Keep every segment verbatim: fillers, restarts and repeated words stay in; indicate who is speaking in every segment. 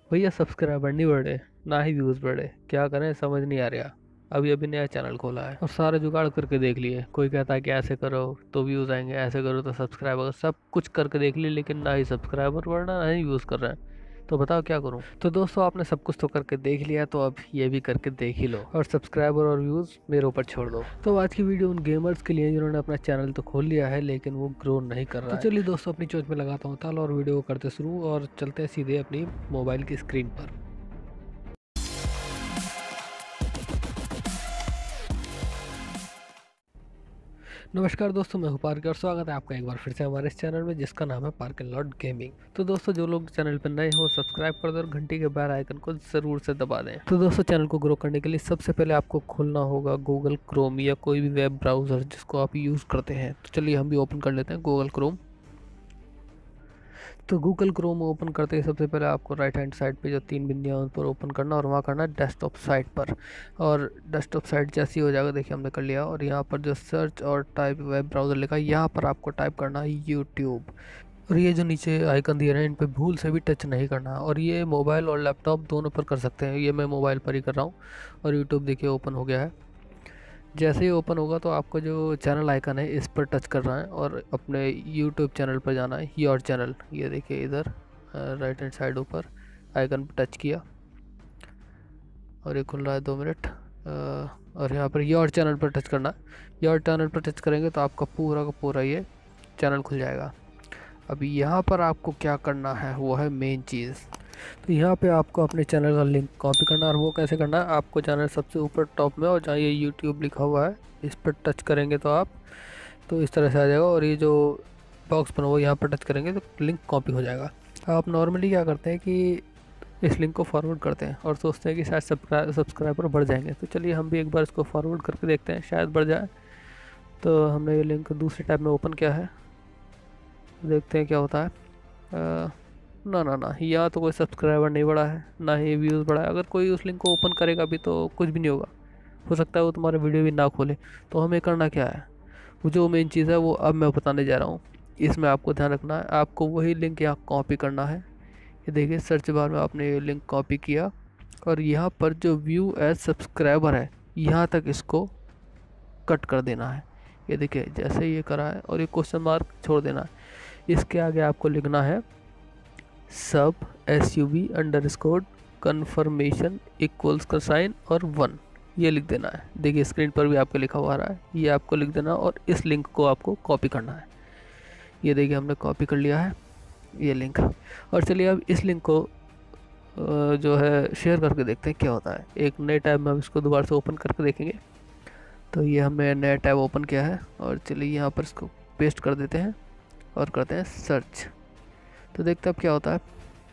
Speaker 1: भैया सब्सक्राइबर नहीं बढ़े, ना ही व्यूज़ बढ़े, क्या करें समझ नहीं आ रहा। अभी अभी नया चैनल खोला है और सारे जुगाड़ करके देख लिए। कोई कहता है कि ऐसे करो तो व्यूज़ आएंगे, ऐसे करो तो सब्सक्राइबर, सब कुछ करके देख लिए लेकिन ना ही सब्सक्राइबर बढ़ना ना ही व्यूज़ कर रहे हैं। तो बताओ क्या करूं। तो दोस्तों आपने सब कुछ तो करके देख लिया, तो अब ये भी करके देख ही लो और सब्सक्राइबर और व्यूज़ मेरे ऊपर छोड़ दो। तो आज की वीडियो उन गेमर्स के लिए जिन्होंने अपना चैनल तो खोल लिया है लेकिन वो ग्रो नहीं कर रहा है। तो चलिए दोस्तों अपनी चोट में लगाता हूँ ताल और वीडियो को करते शुरू और चलते हैं सीधे अपनी मोबाइल की स्क्रीन पर। नमस्कार दोस्तों, मैं हूं पार्क और स्वागत है आपका एक बार फिर से हमारे इस चैनल में जिसका नाम है पार्क एंड लॉर्ड गेमिंग। तो दोस्तों जो लोग चैनल पर नए हो सब्सक्राइब कर दो और घंटी के बेल आइकन को ज़रूर से दबा दें। तो दोस्तों चैनल को ग्रो करने के लिए सबसे पहले आपको खोलना होगा गूगल क्रोम या कोई भी वेब ब्राउज़र जिसको आप यूज़ करते हैं। तो चलिए हम भी ओपन कर लेते हैं गूगल क्रोम। तो गूगल क्रोम ओपन करते ही सबसे पहले आपको राइट हैंड साइड पे जो तीन बिंदियाँ उन पर ओपन करना और वहाँ करना है डेस्कटॉप साइट पर। और डेस्कटॉप साइट जैसी हो जाएगा, देखिए हमने कर लिया। और यहाँ पर जो सर्च और टाइप वेब ब्राउज़र लिखा है यहाँ पर आपको टाइप करना है यूट्यूब। और ये जो नीचे आइकन दिए रहे हैं इन पर भूल से भी टच नहीं करना है। और ये मोबाइल और लैपटॉप दोनों पर कर सकते हैं, ये मैं मोबाइल पर ही कर रहा हूँ। और यूट्यूब देखिए ओपन हो गया है। जैसे ही ओपन होगा तो आपको जो चैनल आइकन है इस पर टच करना है और अपने यूट्यूब चैनल पर जाना है, योर चैनल। ये देखिए इधर राइट हैंड साइड ऊपर आइकन पर टच किया और ये खुल रहा है, दो मिनट। और यहाँ पर योर चैनल पर टच करना है। योर चैनल पर टच करेंगे तो आपका पूरा का पूरा ये चैनल खुल जाएगा। अभी यहाँ पर आपको क्या करना है वो है मेन चीज़। तो यहाँ पे आपको अपने चैनल का लिंक कॉपी करना है। और वो कैसे करना है, आपको चैनल सबसे ऊपर टॉप में और जहाँ ये यूट्यूब लिखा हुआ है इस पर टच करेंगे तो आप तो इस तरह से आ जाएगा। और ये जो बॉक्स बना हुआ यहाँ पर टच करेंगे तो लिंक कॉपी हो जाएगा। आप नॉर्मली क्या करते हैं कि इस लिंक को फॉरवर्ड करते हैं और सोचते हैं कि शायद सब्सक्राइब सब्सक्राइबर बढ़ जाएंगे। तो चलिए हम भी एक बार इसको फॉरवर्ड करके देखते हैं, शायद बढ़ जाए। तो हमने ये लिंक दूसरे टैब में ओपन किया है, देखते हैं क्या होता है। आ, ना ना ना यहाँ तो कोई सब्सक्राइबर नहीं बढ़ा है, ना ही व्यूज़ बढ़ा है। अगर कोई उस लिंक को ओपन करेगा भी तो कुछ भी नहीं होगा, हो सकता है वो तुम्हारा वीडियो भी ना खोले। तो हमें करना क्या है, वो जो मेन चीज़ है वो अब मैं बताने जा रहा हूँ। इसमें आपको ध्यान रखना है, आपको वही लिंक यहाँ कॉपी करना है। ये देखिए सर्च बार में आपने ये लिंक कॉपी किया और यहाँ पर जो व्यू एज सब्सक्राइबर है यहाँ तक इसको कट कर देना है। ये देखिए जैसे ये करा है और ये क्वेश्चन मार्क छोड़ देना है। इसके आगे आपको लिखना है सब S U V underscore confirmation equals का साइन और वन, ये लिख देना है। देखिए स्क्रीन पर भी आपको लिखा हुआ आ रहा है, ये आपको लिख देना और इस लिंक को आपको कॉपी करना है। ये देखिए हमने कॉपी कर लिया है ये लिंक। और चलिए अब इस लिंक को जो है शेयर करके देखते हैं क्या होता है। एक नए टैब में हम इसको दोबारा से ओपन करके देखेंगे। तो ये हमने नया टैब ओपन किया है और चलिए यहाँ पर इसको पेस्ट कर देते हैं और करते हैं सर्च। तो देखते हैं अब क्या होता है।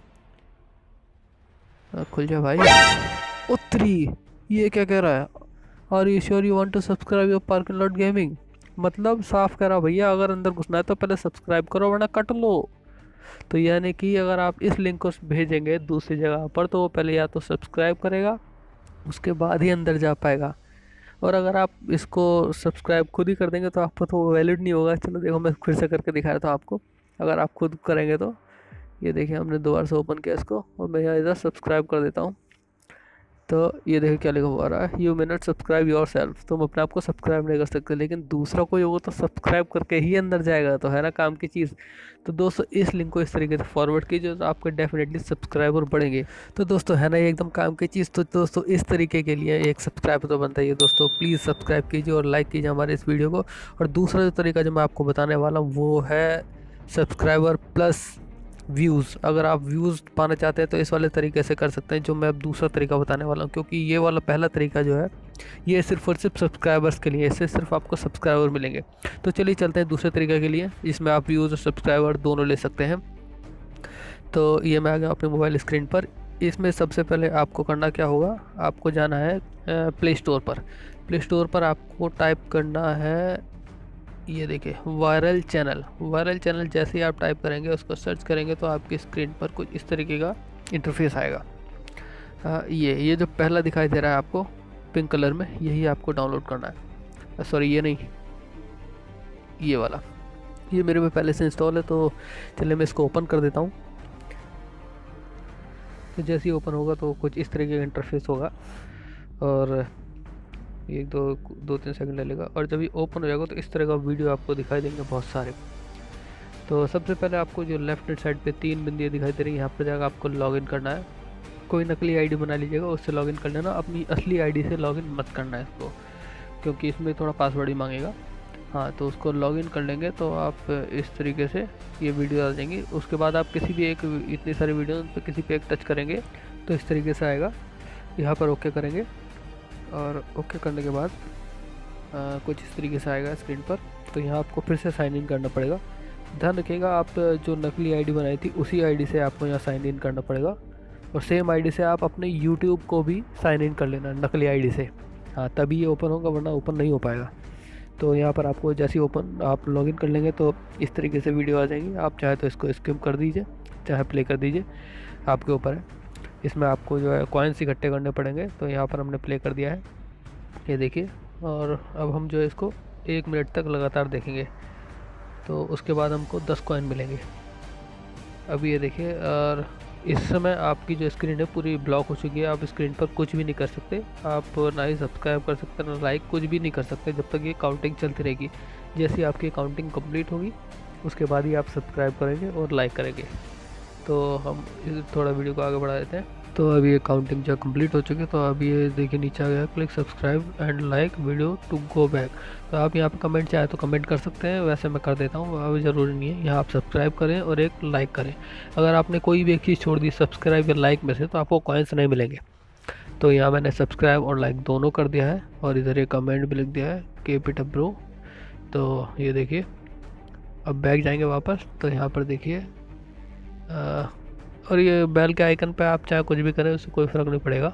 Speaker 1: आ, खुल जा भाई। उत्तरी ये क्या कह रहा है, are you sure you want to subscribe your park and lord gaming. मतलब साफ कह रहा भैया अगर अंदर घुसना है तो पहले सब्सक्राइब करो वरना कट लो। तो यानी कि अगर आप इस लिंक को भेजेंगे दूसरी जगह पर तो वो पहले या तो सब्सक्राइब करेगा उसके बाद ही अंदर जा पाएगा। और अगर आप इसको सब्सक्राइब खुद ही कर देंगे तो आपको तो वैलिड नहीं होगा। चलो देखो मैं फिर से करके दिखा रहा था आपको। अगर आप खुद करेंगे तो ये देखिए हमने दोबारा से ओपन किया इसको और मैं यहाँ इधर सब्सक्राइब कर देता हूँ। तो ये देखिए क्या लिखा हुआ रहा है, you may not subscribe yourself. तुम अपने आप को सब्सक्राइब नहीं कर सकते लेकिन दूसरा कोई होगा तो सब्सक्राइब करके ही अंदर जाएगा, तो है ना काम की चीज़। तो दोस्तों इस लिंक को इस तरीके से फॉरवर्ड कीजिए तो आपके डेफिनेटली सब्सक्राइबर बढ़ेंगे। तो दोस्तों है ना ये एकदम काम की चीज़। तो दोस्तों इस तरीके के लिए एक सब्सक्राइब तो बनता ही है। दोस्तों प्लीज़ सब्सक्राइब कीजिए और लाइक कीजिए हमारे इस वीडियो को। और दूसरा जो तरीका जो मैं आपको बताने वाला हूँ वो है सब्सक्राइबर प्लस व्यूज़। अगर आप व्यूज़ पाना चाहते हैं तो इस वाले तरीके से कर सकते हैं जो मैं अब दूसरा तरीका बताने वाला हूँ, क्योंकि ये वाला पहला तरीका जो है ये सिर्फ और सिर्फ सब्सक्राइबर्स के लिए, इससे सिर्फ आपको सब्सक्राइबर मिलेंगे। तो चलिए चलते हैं दूसरे तरीके के लिए, इसमें आप व्यूज़ और सब्सक्राइबर दोनों ले सकते हैं। तो ये मैं आ गया अपने मोबाइल स्क्रीन पर। इसमें सबसे पहले आपको करना क्या होगा, आपको जाना है प्ले स्टोर पर। प्ले स्टोर पर आपको टाइप करना है, ये देखिए वायरल चैनल। वायरल चैनल जैसे ही आप टाइप करेंगे उसको सर्च करेंगे तो आपकी स्क्रीन पर कुछ इस तरीके का इंटरफेस आएगा। आ, ये ये जो पहला दिखाई दे रहा है आपको पिंक कलर में, यही आपको डाउनलोड करना है। सॉरी ये नहीं, ये वाला, ये मेरे में पहले से इंस्टॉल है। तो चलिए मैं इसको ओपन कर देता हूँ। तो जैसे ही ओपन होगा तो कुछ इस तरीके का इंटरफेस होगा और एक दो दो तीन सेकंड ले लेगा और जब ये ओपन हो जाएगा तो इस तरह का वीडियो आपको दिखाई देंगे बहुत सारे। तो सबसे पहले आपको जो लेफ्ट हैंड साइड पे तीन बिंदियाँ दिखाई दे रही है, यहाँ पर जाकर आपको लॉगिन करना है। कोई नकली आईडी बना लीजिएगा, उससे लॉगिन कर लेना, अपनी असली आईडी से लॉगिन मत करना है इसको, क्योंकि इसमें थोड़ा पासवर्ड ही मांगेगा। हाँ, तो उसको लॉगिन कर लेंगे तो आप इस तरीके से ये वीडियो आ जाएंगी। उसके बाद आप किसी भी एक, इतनी सारी वीडियो पे किसी पे एक टच करेंगे तो इस तरीके से आएगा। यहाँ पर ओके करेंगे और ओके करने के बाद आ, कुछ इस तरीके से आएगा स्क्रीन पर। तो यहाँ आपको फिर से साइन इन करना पड़ेगा। ध्यान रखिएगा, आप जो नकली आईडी बनाई थी उसी आईडी से आपको यहाँ साइन इन करना पड़ेगा और सेम आईडी से आप अपने यूट्यूब को भी साइन इन कर लेना नकली आईडी से। हाँ, तभी ये ओपन होगा, वरना ओपन नहीं हो पाएगा। तो यहाँ पर आपको जैसे ही ओपन आप लॉगिन कर लेंगे तो इस तरीके से वीडियो आ जाएंगी। आप चाहे तो इसको स्किप कर दीजिए, चाहे प्ले कर दीजिए, आपके ऊपर है। इसमें आपको जो है कॉइन्स इकट्ठे करने पड़ेंगे। तो यहाँ पर हमने प्ले कर दिया है, ये देखिए। और अब हम जो है इसको एक मिनट तक लगातार देखेंगे तो उसके बाद हमको दस कॉइन मिलेंगे। अभी ये देखिए, और इस समय आपकी जो स्क्रीन है पूरी ब्लॉक हो चुकी है। आप स्क्रीन पर कुछ भी नहीं कर सकते, आप ना ही सब्सक्राइब कर सकते ना लाइक, कुछ भी नहीं कर सकते जब तक ये काउंटिंग चलती रहेगी। जैसे आपकी काउंटिंग कंप्लीट होगी उसके बाद ही आप सब्सक्राइब करेंगे और लाइक करेंगे। तो हम थोड़ा वीडियो को आगे बढ़ा देते हैं। तो अभी ये काउंटिंग जो कंप्लीट हो चुकी है, तो अभी ये देखिए नीचे आ गया click subscribe and like video to go back. तो आप यहाँ पे कमेंट चाहे तो कमेंट कर सकते हैं, वैसे मैं कर देता हूँ, अभी ज़रूरी नहीं है। यहाँ आप सब्सक्राइब करें और एक लाइक करें। अगर आपने कोई भी एक चीज़ छोड़ दी सब्सक्राइब या लाइक में से तो आपको कॉइन्स नहीं मिलेंगे। तो यहाँ मैंने सब्सक्राइब और लाइक दोनों कर दिया है और इधर ये कमेंट भी लिख दिया है कीप इट अप ब्रो। तो ये देखिए, अब बैक जाएंगे वापस तो यहाँ पर देखिए, और ये बेल के आइकन पे आप चाहे कुछ भी करें उससे कोई फ़र्क नहीं पड़ेगा।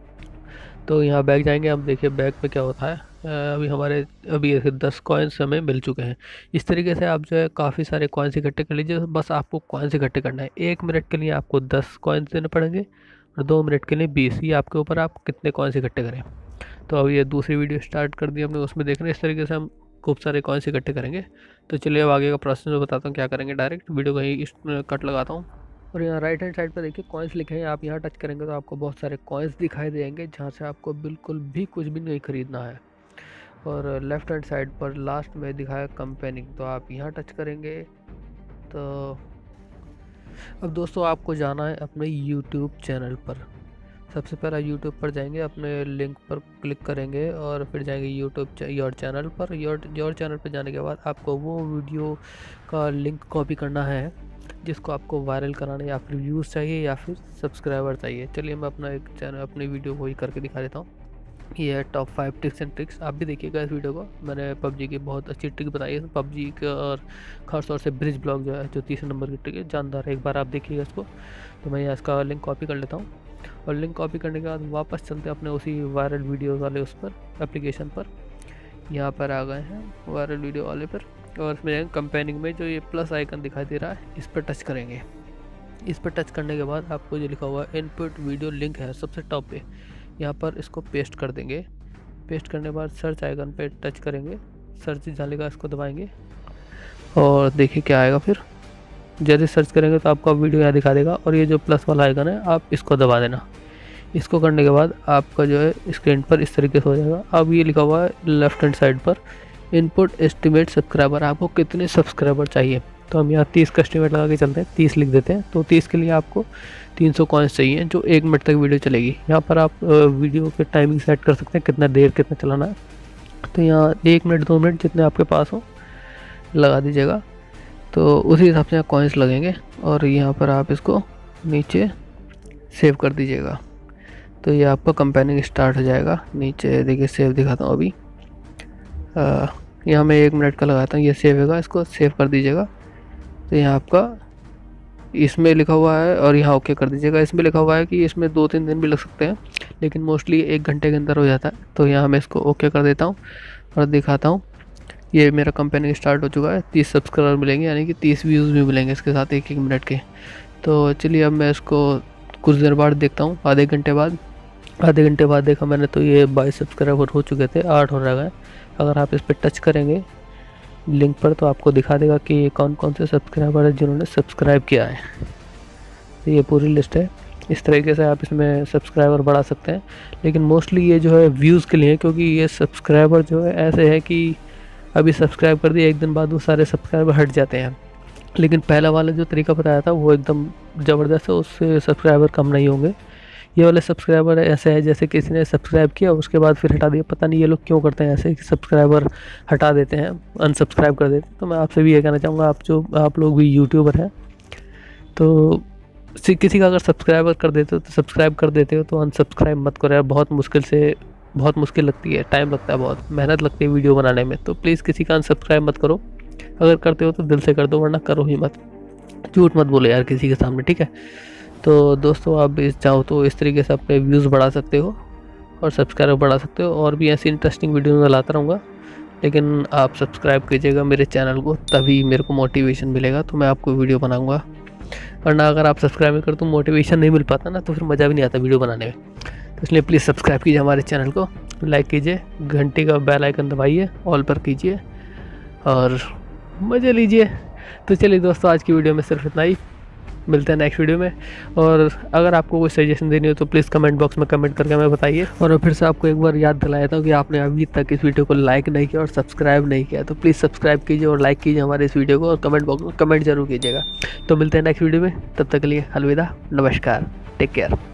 Speaker 1: तो यहाँ बैक जाएंगे, हम देखिए बैक पे क्या होता है। अभी हमारे अभी दस कॉइन्स हमें मिल चुके हैं। इस तरीके से आप जो है काफ़ी सारे कॉइन्स इकट्ठे कर लीजिए। बस आपको कॉइन्स इकट्ठे करना है। एक मिनट के लिए आपको दस कॉइन्स देने पड़ेंगे और दो मिनट के लिए बीस। ये आपके ऊपर आप कितने कॉइन्स इकट्ठे करें। तो अभी ये दूसरी वीडियो स्टार्ट कर दी हमने, उसमें देखना इस तरीके से हम खूब सारे कॉइन्स इकट्ठे करेंगे। तो चलिए अब आगे का प्रोसेस मैं बताता हूँ क्या करेंगे। डायरेक्ट वीडियो कहीं इस कट लगाता हूँ और यहाँ राइट हैंड साइड पर देखिए कॉइन्स लिखे हैं। आप यहाँ टच करेंगे तो आपको बहुत सारे कॉइन्स दिखाई देंगे जहाँ से आपको बिल्कुल भी कुछ भी नहीं खरीदना है। और लेफ़्ट हैंड साइड पर लास्ट में दिखाया कंपेनिंग, तो आप यहाँ टच करेंगे। तो अब दोस्तों आपको जाना है अपने यूट्यूब चैनल पर। सबसे पहला यूट्यूब पर जाएंगे, अपने लिंक पर क्लिक करेंगे और फिर जाएंगे यूट्यूब योर चैनल पर। योर योर चैनल पर जाने के बाद आपको वो वीडियो का लिंक कॉपी करना है जिसको आपको वायरल कराना है, या फिर व्यूज़ चाहिए या फिर सब्सक्राइबर चाहिए। चलिए मैं अपना एक चैनल अपनी वीडियो को ही करके दिखा देता हूँ। ये है top five tips and tricks. आप भी देखिएगा इस वीडियो को, मैंने पबजी की बहुत अच्छी ट्रिक बताई है। पबजी का और खास तौर से ब्रिज ब्लॉक जो है जो तीसरे नंबर की ट्रिक है, जानदार है, एक बार आप देखिएगा इसको। तो मैं यहाँ इसका लिंक कॉपी कर लेता हूँ और लिंक कॉपी करने के बाद वापस चलते हैं अपने उसी वायरल वीडियो वाले उस पर एप्लीकेशन पर। यहाँ पर आ गए हैं वायरल वीडियो वाले पर और इसमें कंपेनिंग में जो ये प्लस आइकन दिखाई दे रहा है इस पर टच करेंगे। इस पर टच करने के बाद आपको जो लिखा हुआ है इनपुट वीडियो लिंक है सबसे टॉप पे, यहाँ पर इसको पेस्ट कर देंगे। पेस्ट करने के बाद सर्च आइकन पे टच करेंगे, सर्च जालेगा इसको दबाएंगे और देखिए क्या आएगा। फिर जैसे सर्च करेंगे तो आपका वीडियो यहाँ दिखा देगा और ये जो प्लस वाला आइकन है आप इसको दबा देना। इसको करने के बाद आपका जो है स्क्रीन पर इस तरीके से हो जाएगा। अब ये लिखा हुआ है लेफ्ट हैंड साइड पर इनपुट एस्टिमेट सब्सक्राइबर, आपको कितने सब्सक्राइबर चाहिए। तो हम यहाँ तीस का एस्टिमेट लगा के चलते हैं, तीस लिख देते हैं। तो तीस के लिए आपको तीन सौ कॉइन्स चाहिए जो एक मिनट तक वीडियो चलेगी। यहाँ पर आप वीडियो के टाइमिंग सेट कर सकते हैं कितना देर कितना चलाना है। तो यहाँ एक मिनट दो मिनट जितने आपके पास हो लगा दीजिएगा। तो उसी हिसाब से यहाँ कॉइन्स लगेंगे और यहाँ पर आप इसको नीचे सेव कर दीजिएगा। तो ये आपका कंपेनिंग स्टार्ट हो जाएगा। नीचे देखिए सेव दिखाता हूँ अभी, यहाँ मैं एक मिनट का लगाता हूँ, ये सेव होगा, इसको सेव कर दीजिएगा। तो यहाँ आपका इसमें लिखा हुआ है और यहाँ ओके कर दीजिएगा। इसमें लिखा हुआ है कि इसमें दो तीन दिन भी लग सकते हैं लेकिन मोस्टली एक घंटे के अंदर हो जाता है। तो यहाँ मैं इसको ओके कर देता हूँ और दिखाता हूँ। ये मेरा कंपेनिंग स्टार्ट हो चुका है। तीस सब्सक्राइबर मिलेंगे यानी कि तीस व्यूज़ भी मिलेंगे इसके साथ एक एक मिनट के। तो चलिए अब मैं इसको कुछ देर बाद देखता हूँ, आधे घंटे बाद। आधे घंटे बाद देखा मैंने तो ये बाईस सब्सक्राइबर हो चुके थे, आठ हो रह गए। अगर आप इस पर टच करेंगे लिंक पर तो आपको दिखा देगा कि कौन कौन से सब्सक्राइबर है जिन्होंने सब्सक्राइब किया है। तो ये पूरी लिस्ट है। इस तरीके से आप इसमें सब्सक्राइबर बढ़ा सकते हैं। लेकिन मोस्टली ये जो है व्यूज़ के लिए है, क्योंकि ये सब्सक्राइबर जो है ऐसे है कि अभी सब्सक्राइब कर दिया, एक दिन बाद वो सारे सब्सक्राइबर हट जाते हैं। लेकिन पहला वाला जो तरीका बताया था वो एकदम ज़बरदस्त है, उससे सब्सक्राइबर कम नहीं होंगे। ये वाले सब्सक्राइबर ऐसे है जैसे किसी ने सब्सक्राइब किया उसके बाद फिर हटा दिया, पता नहीं ये लोग क्यों करते हैं ऐसे कि सब्सक्राइबर हटा देते हैं, अनसब्सक्राइब कर देते हैं। तो मैं आपसे भी ये कहना चाहूँगा, आप जो आप लोग भी यूट्यूबर हैं तो किसी का अगर सब्सक्राइबर कर देते हो तो सब्सक्राइब कर देते हो तो अनसब्सक्राइब मत करो यार। बहुत मुश्किल से बहुत मुश्किल लगती है, टाइम लगता है, बहुत मेहनत लगती है वीडियो बनाने में। तो प्लीज़ किसी का अनसब्सक्राइब मत करो, अगर करते हो तो दिल से कर दो, वरना करो ही मत, झूठ मत बोलो यार किसी के सामने, ठीक है। तो दोस्तों आप इस चाहो तो इस तरीके से अपने व्यूज़ बढ़ा सकते हो और सब्सक्राइब बढ़ा सकते हो, और भी ऐसी इंटरेस्टिंग वीडियो मैं लाता रहूँगा। लेकिन आप सब्सक्राइब कीजिएगा मेरे चैनल को, तभी मेरे को मोटिवेशन मिलेगा, तो मैं आपको वीडियो बनाऊँगा। वरना अगर आप सब्सक्राइब नहीं करो तो मोटिवेशन नहीं मिल पाता ना, तो फिर मज़ा भी नहीं आता वीडियो बनाने में। तो इसलिए प्लीज़ सब्सक्राइब कीजिए हमारे चैनल को, लाइक कीजिए, घंटी का बेल आइकन दबाइए, ऑल पर कीजिए और मज़े लीजिए। तो चलिए दोस्तों, आज की वीडियो में सिर्फ इतना ही, मिलते हैं नेक्स्ट वीडियो में। और अगर आपको कोई सजेशन देनी हो तो प्लीज़ कमेंट बॉक्स में कमेंट करके हमें बताइए। और फिर से आपको एक बार याद दिलाया था कि आपने अभी तक इस वीडियो को लाइक नहीं किया और सब्सक्राइब नहीं किया, तो प्लीज़ सब्सक्राइब कीजिए और लाइक कीजिए हमारे इस वीडियो को, और कमेंट बॉक्स में कमेंट जरूर कीजिएगा। तो मिलते हैं नेक्स्ट वीडियो में, तब तक के लिए अलविदा, नमस्कार, टेक केयर।